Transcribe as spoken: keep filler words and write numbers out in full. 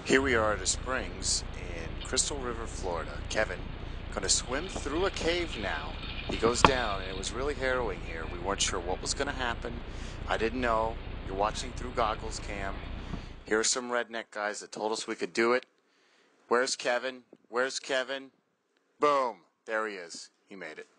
Here we are at a springs in Crystal River, Florida. Kevin, gonna swim through a cave now. He goes down, and it was really harrowing here. We weren't sure what was gonna happen. I didn't know. You're watching through goggles, Cam. Here are some redneck guys that told us we could do it. Where's Kevin? Where's Kevin? Boom! There he is. He made it.